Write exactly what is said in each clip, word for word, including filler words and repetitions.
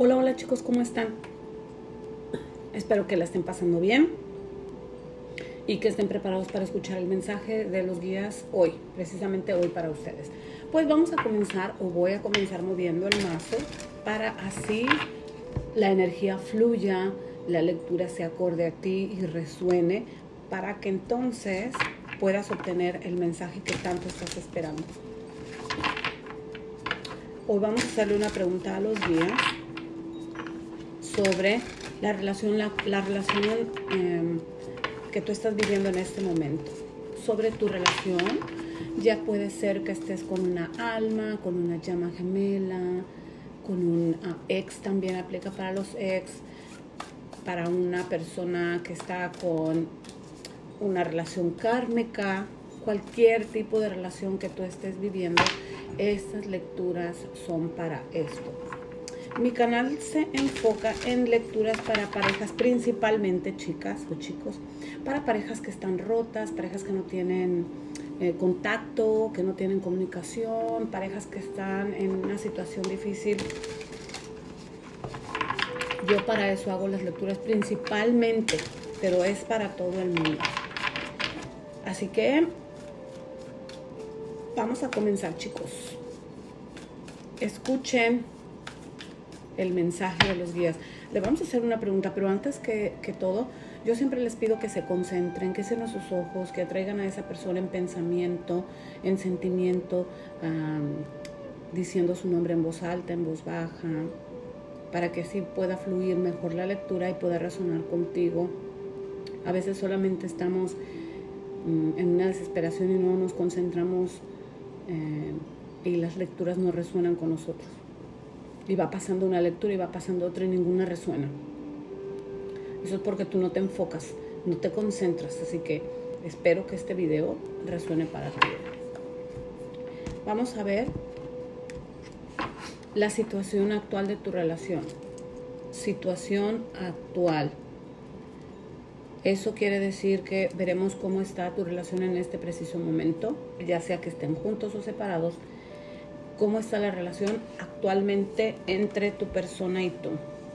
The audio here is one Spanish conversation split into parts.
Hola, hola chicos, ¿cómo están? Espero que la estén pasando bien y que estén preparados para escuchar el mensaje de los guías hoy, precisamente hoy para ustedes. Pues vamos a comenzar, o voy a comenzar moviendo el mazo para así la energía fluya, la lectura se acorde a ti y resuene para que entonces puedas obtener el mensaje que tanto estás esperando. Hoy vamos a hacerle una pregunta a los guías sobre la relación, la, la relación eh, que tú estás viviendo en este momento. Sobre tu relación, ya puede ser que estés con una alma, con una llama gemela, con un uh, ex, también aplica para los ex, para una persona que está con una relación kármica, cualquier tipo de relación que tú estés viviendo, estas lecturas son para esto. Mi canal se enfoca en lecturas para parejas, principalmente chicas o chicos, para parejas que están rotas, parejas que no tienen eh, contacto, que no tienen comunicación, parejas que están en una situación difícil. Yo para eso hago las lecturas principalmente, pero es para todo el mundo. Así que vamos a comenzar, chicos. Escuchen el mensaje de los guías. Le vamos a hacer una pregunta, pero antes que, que todo, yo siempre les pido que se concentren, que cierren sus ojos, que atraigan a esa persona en pensamiento, en sentimiento, um, diciendo su nombre en voz alta, en voz baja, para que así pueda fluir mejor la lectura y pueda resonar contigo. A veces solamente estamos um, en una desesperación y no nos concentramos eh, y las lecturas no resuenan con nosotros. Y va pasando una lectura y va pasando otra y ninguna resuena. Eso es porque tú no te enfocas, no te concentras. Así que espero que este video resuene para ti. Vamos a ver la situación actual de tu relación. Situación actual. Eso quiere decir que veremos cómo está tu relación en este preciso momento, ya sea que estén juntos o separados. ¿Cómo está la relación actualmente entre tu persona y tú?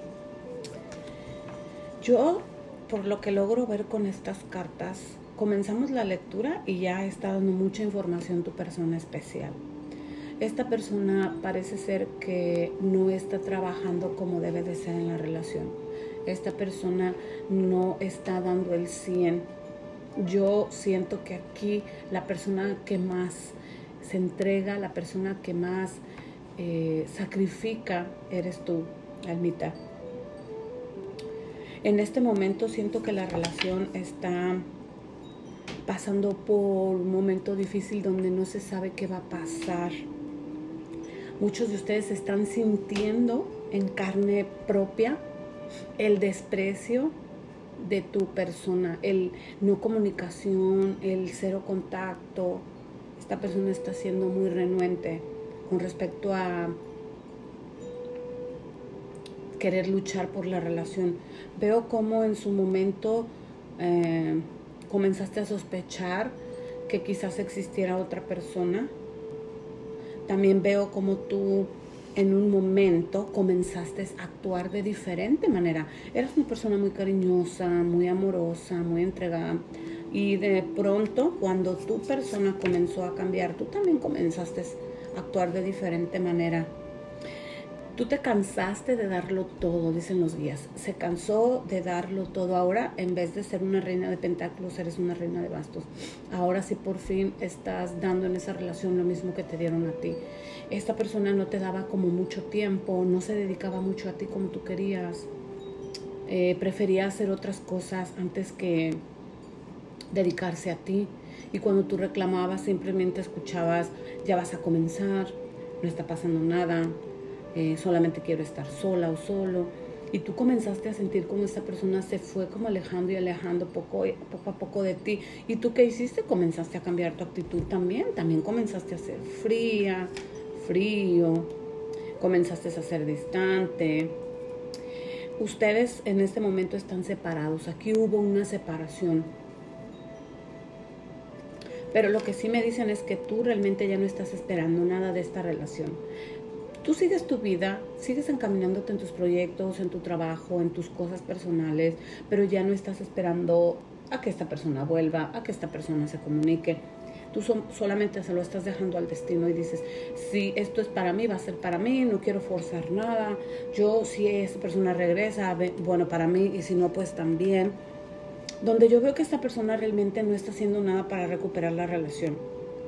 Yo, por lo que logro ver con estas cartas, comenzamos la lectura y ya está dando mucha información tu persona especial. Esta persona parece ser que no está trabajando como debe de ser en la relación. Esta persona no está dando el cien. Yo siento que aquí la persona que más se entrega, la persona que más eh, sacrifica, eres tú, almita. En este momento siento que la relación está pasando por un momento difícil donde no se sabe qué va a pasar. Muchos de ustedes están sintiendo en carne propia el desprecio de tu persona, el no comunicación, el cero contacto. Esta persona está siendo muy renuente con respecto a querer luchar por la relación. Veo cómo en su momento eh, comenzaste a sospechar que quizás existiera otra persona. También veo cómo tú en un momento comenzaste a actuar de diferente manera. Eras una persona muy cariñosa, muy amorosa, muy entregada. Y de pronto, cuando tu persona comenzó a cambiar, tú también comenzaste a actuar de diferente manera. Tú te cansaste de darlo todo, dicen los guías. Se cansó de darlo todo. Ahora, en vez de ser una reina de pentáculos, eres una reina de bastos. Ahora sí, por fin, estás dando en esa relación lo mismo que te dieron a ti. Esta persona no te daba como mucho tiempo, no se dedicaba mucho a ti como tú querías. Eh, prefería hacer otras cosas antes que dedicarse a ti, y cuando tú reclamabas simplemente escuchabas: ya vas a comenzar, no está pasando nada, eh, solamente quiero estar sola o solo. Y tú comenzaste a sentir como esta persona se fue como alejando y alejando poco, poco a poco de ti. ¿Y tú qué hiciste? Comenzaste a cambiar tu actitud también, también comenzaste a ser fría, frío, comenzaste a ser distante. Ustedes en este momento están separados, aquí hubo una separación. Pero lo que sí me dicen es que tú realmente ya no estás esperando nada de esta relación. tú sigues tu vida, sigues encaminándote en tus proyectos, en tu trabajo, en tus cosas personales, pero ya no estás esperando a que esta persona vuelva, a que esta persona se comunique. Tú so- solamente se lo estás dejando al destino y dices, si esto es para mí, va a ser para mí, no quiero forzar nada. Yo, si esta persona regresa, bueno, para mí, y si no, pues también. Donde yo veo que esta persona realmente no está haciendo nada para recuperar la relación.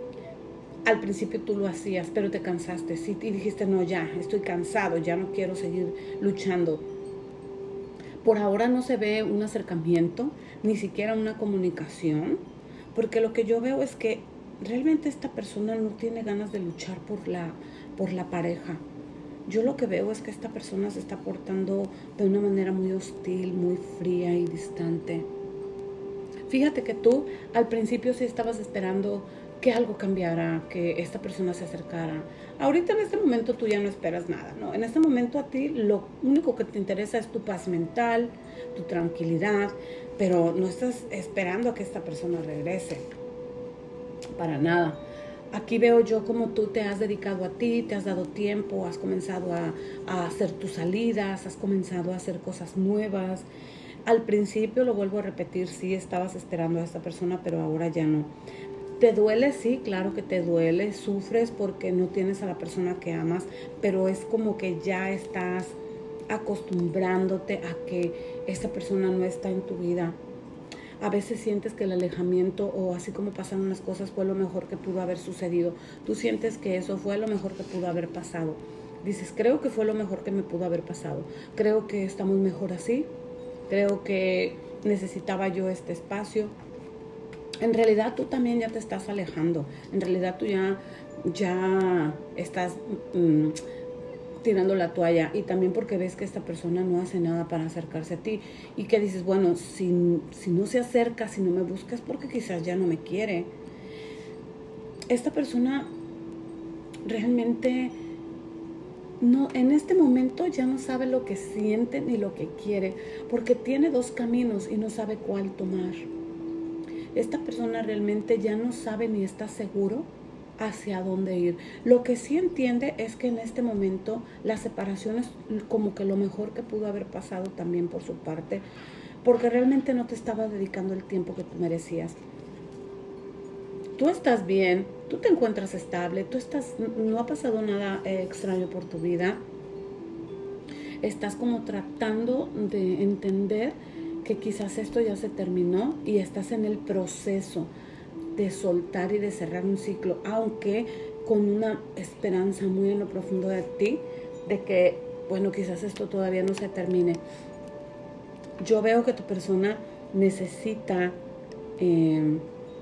Al principio tú lo hacías, pero te cansaste, sí, y dijiste, no, ya, estoy cansado, ya no quiero seguir luchando. Por ahora no se ve un acercamiento, ni siquiera una comunicación, porque lo que yo veo es que realmente esta persona no tiene ganas de luchar por la, por la pareja. Yo lo que veo es que esta persona se está portando de una manera muy hostil, muy fría y distante. Fíjate que tú al principio sí estabas esperando que algo cambiara, que esta persona se acercara. Ahorita en este momento tú ya no esperas nada, ¿no? En este momento a ti lo único que te interesa es tu paz mental, tu tranquilidad, pero no estás esperando a que esta persona regrese. Para nada. Aquí veo yo como tú te has dedicado a ti, te has dado tiempo, has comenzado a, a hacer tus salidas, has comenzado a hacer cosas nuevas. Al principio, lo vuelvo a repetir, sí estabas esperando a esta persona, pero ahora ya no. ¿Te duele? Sí, claro que te duele. Sufres porque no tienes a la persona que amas, pero es como que ya estás acostumbrándote a que esta persona no está en tu vida. A veces sientes que el alejamiento o así como pasaron las cosas fue lo mejor que pudo haber sucedido. Tú sientes que eso fue lo mejor que pudo haber pasado. Dices, creo que fue lo mejor que me pudo haber pasado. Creo que estamos mejor así. Creo que necesitaba yo este espacio. En realidad tú también ya te estás alejando. En realidad tú ya, ya estás mmm, tirando la toalla. Y también porque ves que esta persona no hace nada para acercarse a ti. Y que dices, bueno, si, si no se acerca, si no me busca, es porque quizás ya no me quiere. Esta persona realmente no, en este momento ya no sabe lo que siente ni lo que quiere. Porque tiene dos caminos y no sabe cuál tomar. Esta persona realmente ya no sabe ni está seguro hacia dónde ir. Lo que sí entiende es que en este momento la separación es como que lo mejor que pudo haber pasado también por su parte, porque realmente no te estaba dedicando el tiempo que tú merecías. Tú estás bien, tú te encuentras estable, tú estás, no ha pasado nada eh, extraño por tu vida. Estás como tratando de entender que quizás esto ya se terminó y estás en el proceso de soltar y de cerrar un ciclo, aunque con una esperanza muy en lo profundo de ti, de que, bueno, quizás esto todavía no se termine. Yo veo que tu persona necesita eh,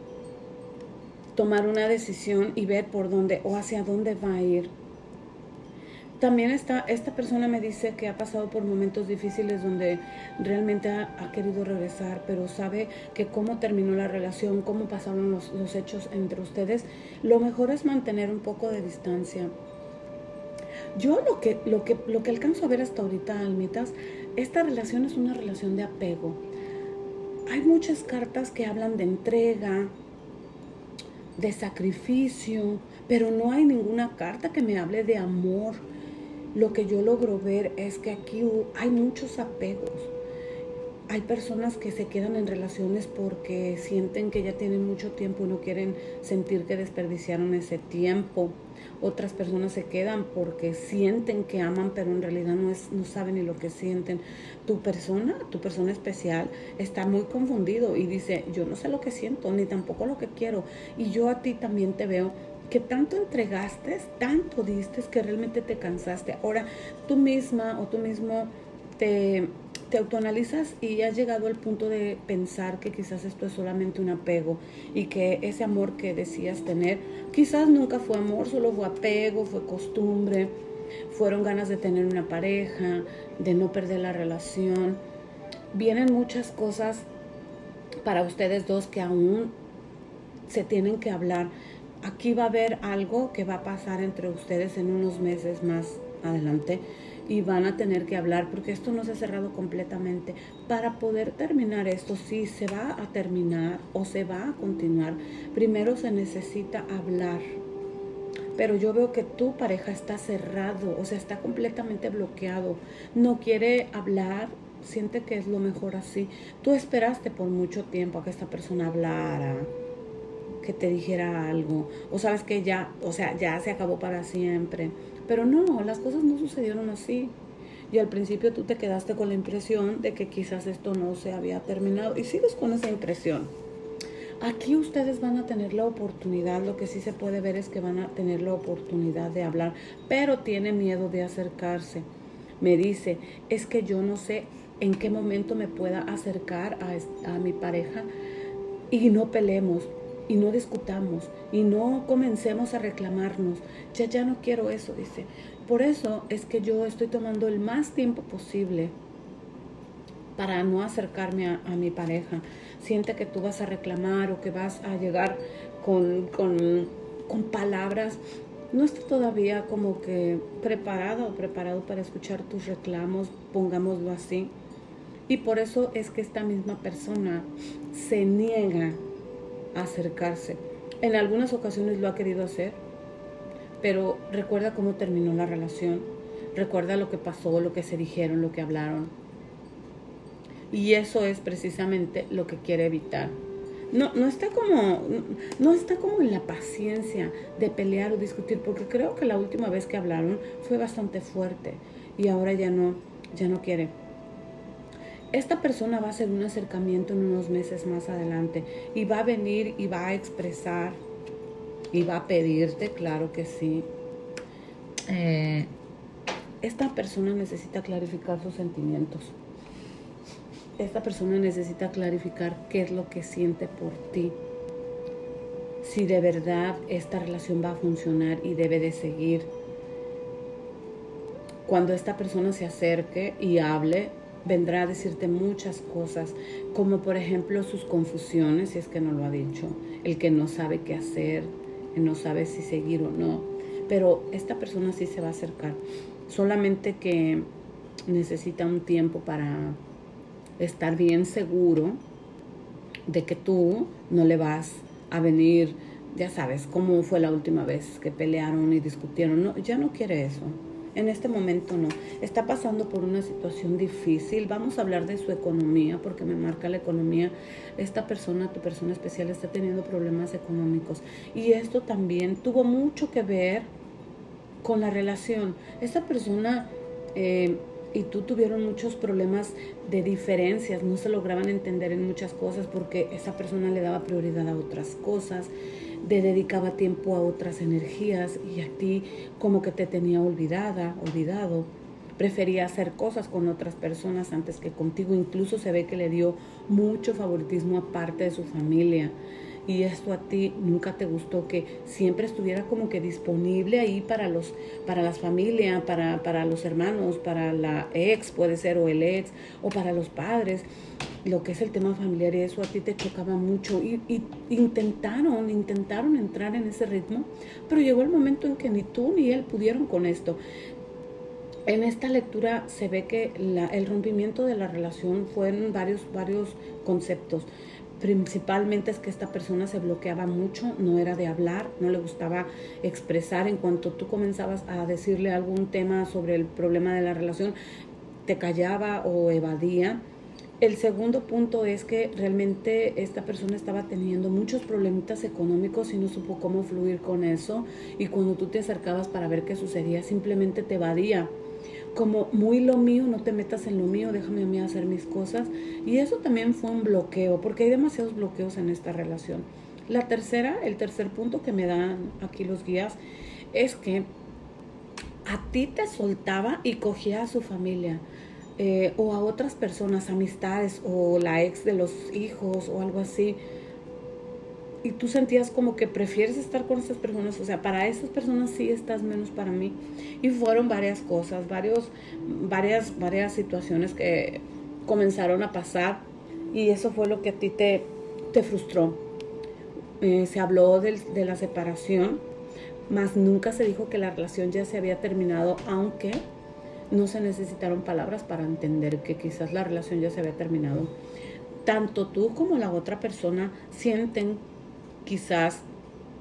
tomar una decisión y ver por dónde o hacia dónde va a ir. También esta, esta persona me dice que ha pasado por momentos difíciles donde realmente ha, ha querido regresar, pero sabe que cómo terminó la relación, cómo pasaron los, los hechos entre ustedes, lo mejor es mantener un poco de distancia. Yo lo que, lo que, lo que alcanzo a ver hasta ahorita, almitas, esta relación es una relación de apego. Hay muchas cartas que hablan de entrega, de sacrificio, pero no hay ninguna carta que me hable de amor. Lo que yo logro ver es que aquí hay muchos apegos. Hay personas que se quedan en relaciones porque sienten que ya tienen mucho tiempo y no quieren sentir que desperdiciaron ese tiempo. Otras personas se quedan porque sienten que aman, pero en realidad no, es, no saben ni lo que sienten. Tu persona, tu persona especial, está muy confundido y dice, yo no sé lo que siento, ni tampoco lo que quiero. Y yo a ti también te veo que tanto entregaste, tanto diste, que realmente te cansaste. Ahora tú misma o tú mismo te, te autoanalizas y has llegado al punto de pensar que quizás esto es solamente un apego y que ese amor que decías tener, quizás nunca fue amor, solo fue apego, fue costumbre, fueron ganas de tener una pareja, de no perder la relación. Vienen muchas cosas para ustedes dos que aún se tienen que hablar. Aquí va a haber algo que va a pasar entre ustedes en unos meses más adelante y van a tener que hablar porque esto no se ha cerrado completamente. Para poder terminar esto, si se va a terminar o se va a continuar, primero se necesita hablar. pero yo veo que tu pareja está cerrado, o sea, está completamente bloqueado, no quiere hablar, siente que es lo mejor así. Tú esperaste por mucho tiempo a que esta persona hablara, que te dijera algo, o sabes que ya, o sea, ya se acabó para siempre, pero no, las cosas no sucedieron así. Y al principio tú te quedaste con la impresión de que quizás esto no se había terminado y sigues con esa impresión. Aquí ustedes van a tener la oportunidad, lo que sí se puede ver es que van a tener la oportunidad de hablar, pero tiene miedo de acercarse. Me dice, es que yo no sé en qué momento me pueda acercar a, a mi pareja y no peleemos y no discutamos y no comencemos a reclamarnos. Ya, ya no quiero eso, dice. Por eso es que yo estoy tomando el más tiempo posible para no acercarme a, a mi pareja. Siente que tú vas a reclamar o que vas a llegar con, con, con palabras. No está todavía como que preparada o preparado para escuchar tus reclamos, pongámoslo así. Y por eso es que esta misma persona se niega a acercarse. En algunas ocasiones lo ha querido hacer, pero recuerda cómo terminó la relación, recuerda lo que pasó, lo que se dijeron, lo que hablaron. Y eso es precisamente lo que quiere evitar. No, no está como, no está como en la paciencia de pelear o discutir, porque creo que la última vez que hablaron fue bastante fuerte y ahora ya no, ya no quiere. Esta persona va a hacer un acercamiento en unos meses más adelante y va a venir y va a expresar y va a pedirte, claro que sí. Eh, esta persona necesita clarificar sus sentimientos. Esta persona necesita clarificar qué es lo que siente por ti. Si de verdad esta relación va a funcionar y debe de seguir. Cuando esta persona se acerque y hable, vendrá a decirte muchas cosas, como por ejemplo sus confusiones, si es que no lo ha dicho, el que no sabe qué hacer, el no sabe si seguir o no. Pero esta persona sí se va a acercar, solamente que necesita un tiempo para estar bien seguro de que tú no le vas a venir, ya sabes, cómo fue la última vez que pelearon y discutieron. No, ya no quiere eso. En este momento no. Está pasando por una situación difícil. Vamos a hablar de su economía porque me marca la economía. Esta persona, tu persona especial, está teniendo problemas económicos. Y esto también tuvo mucho que ver con la relación. Esta persona eh, y tú tuvieron muchos problemas de diferencias. No se lograban entender en muchas cosas porque esa persona le daba prioridad a otras cosas, le dedicaba tiempo a otras energías y a ti como que te tenía olvidada, olvidado. Prefería hacer cosas con otras personas antes que contigo. Incluso se ve que le dio mucho favoritismo a parte de su familia. Y esto a ti nunca te gustó, que siempre estuviera como que disponible ahí para los, para las familias, para, para los hermanos, para la ex, puede ser, o el ex, o para los padres. Lo que es el tema familiar, y eso a ti te chocaba mucho. Y, y intentaron, intentaron entrar en ese ritmo, pero llegó el momento en que ni tú ni él pudieron con esto. En esta lectura se ve que la, el rompimiento de la relación fue en varios, varios conceptos. Principalmente es que esta persona se bloqueaba mucho, no era de hablar, no le gustaba expresar. En cuanto tú comenzabas a decirle algún tema sobre el problema de la relación, te callaba o evadía. El segundo punto es que realmente esta persona estaba teniendo muchos problemitas económicos y no supo cómo fluir con eso. Y cuando tú te acercabas para ver qué sucedía, simplemente te evadía. Como muy lo mío, no te metas en lo mío, déjame a mí hacer mis cosas. Y eso también fue un bloqueo, porque hay demasiados bloqueos en esta relación. La tercera, el tercer punto que me dan aquí los guías, es que a ti te soltaba y cogía a su familia, eh, o a otras personas, amistades, o la ex de los hijos, o algo así. Y tú sentías como que prefieres estar con esas personas, o sea, para esas personas sí estás, menos para mí. Y fueron varias cosas, varios, varias, varias situaciones que comenzaron a pasar y eso fue lo que a ti te, te frustró. Eh, se habló de, de la separación, mas nunca se dijo que la relación ya se había terminado, aunque no se necesitaron palabras para entender que quizás la relación ya se había terminado. Tanto tú como la otra persona sienten quizás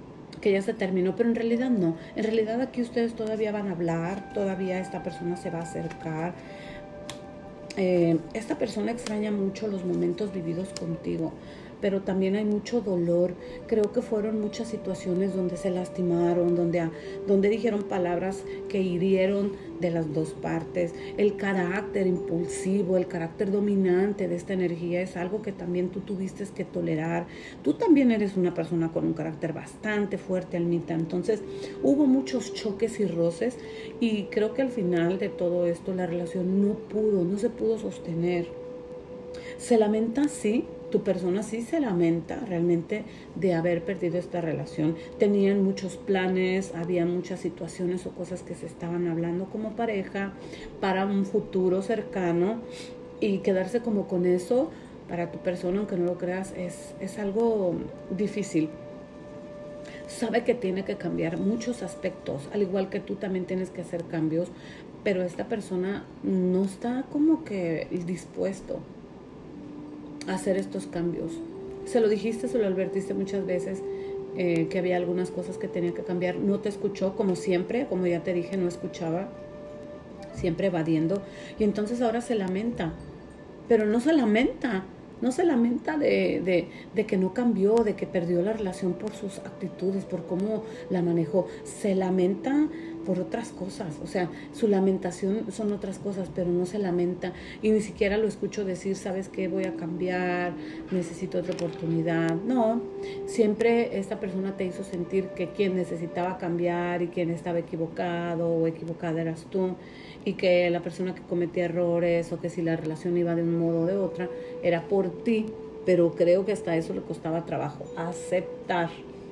que ya se terminó, pero en realidad no. En realidad aquí ustedes todavía van a hablar, todavía esta persona se va a acercar. Eh, esta persona extraña mucho los momentos vividos contigo, pero también hay mucho dolor. Creo que fueron muchas situaciones donde se lastimaron, donde, donde dijeron palabras que hirieron de las dos partes. El carácter impulsivo, el carácter dominante de esta energía es algo que también tú tuviste que tolerar. Tú también eres una persona con un carácter bastante fuerte, Almita. Entonces hubo muchos choques y roces y creo que al final de todo esto la relación no pudo, no se pudo sostener. Se lamenta, sí. Tu persona sí se lamenta realmente de haber perdido esta relación. Tenían muchos planes, había muchas situaciones o cosas que se estaban hablando como pareja para un futuro cercano, y quedarse como con eso para tu persona, aunque no lo creas, es, es algo difícil. Sabe que tiene que cambiar muchos aspectos, al igual que tú también tienes que hacer cambios, pero esta persona no está como que dispuesto hacer estos cambios. Se lo dijiste, se lo advertiste muchas veces, eh, que había algunas cosas que tenía que cambiar. No te escuchó, como siempre, como ya te dije, no escuchaba, siempre evadiendo. Y entonces ahora se lamenta, pero no se lamenta, no se lamenta de, de, de que no cambió, de que perdió la relación por sus actitudes, por cómo la manejó. Se lamenta por otras cosas, o sea, su lamentación son otras cosas, pero no se lamenta, y ni siquiera lo escucho decir, ¿sabes qué? Voy a cambiar, necesito otra oportunidad. No, siempre esta persona te hizo sentir que quien necesitaba cambiar y quien estaba equivocado o equivocada eras tú, y que la persona que cometía errores, o que si la relación iba de un modo o de otra, era por ti. Pero creo que hasta eso le costaba trabajo aceptar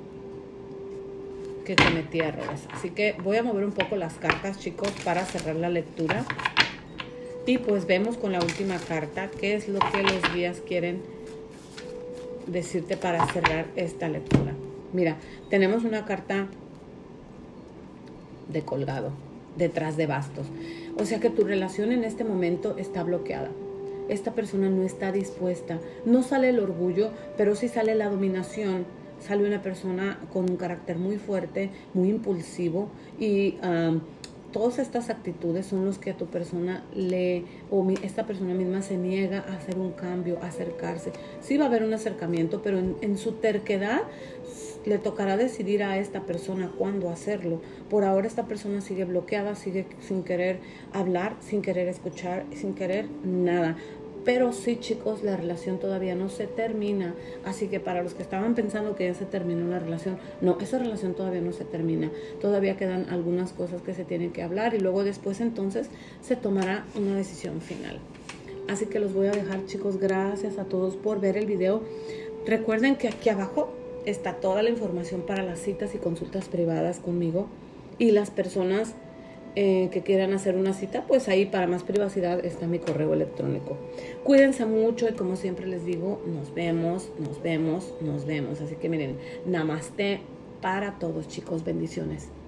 que cometía errores. Así que voy a mover un poco las cartas, chicos, para cerrar la lectura. Y pues vemos con la última carta qué es lo que los guías quieren decirte para cerrar esta lectura. Mira, tenemos una carta de colgado, detrás de bastos. O sea que tu relación en este momento está bloqueada. Esta persona no está dispuesta. No sale el orgullo, pero sí sale la dominación. Sale una persona con un carácter muy fuerte, muy impulsivo, y um, todas estas actitudes son los que a tu persona le, o mi, esta persona misma se niega a hacer un cambio, a acercarse. Sí va a haber un acercamiento, pero en, en su terquedad le tocará decidir a esta persona cuándo hacerlo. Por ahora esta persona sigue bloqueada, sigue sin querer hablar, sin querer escuchar, sin querer nada. Pero sí, chicos, la relación todavía no se termina. Así que para los que estaban pensando que ya se terminó la relación, no, esa relación todavía no se termina. Todavía quedan algunas cosas que se tienen que hablar, y luego después entonces se tomará una decisión final. Así que los voy a dejar, chicos. Gracias a todos por ver el video. Recuerden que aquí abajo está toda la información para las citas y consultas privadas conmigo. Y las personas Eh, que quieran hacer una cita, pues ahí para más privacidad está mi correo electrónico. Cuídense mucho, y como siempre les digo, nos vemos, nos vemos, nos vemos. Así que miren, namaste para todos, chicos. Bendiciones.